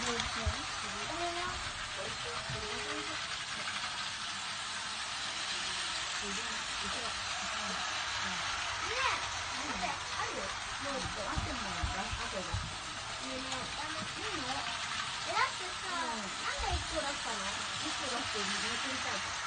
だってさ、なんで1個出したの？1個出してめくりたいか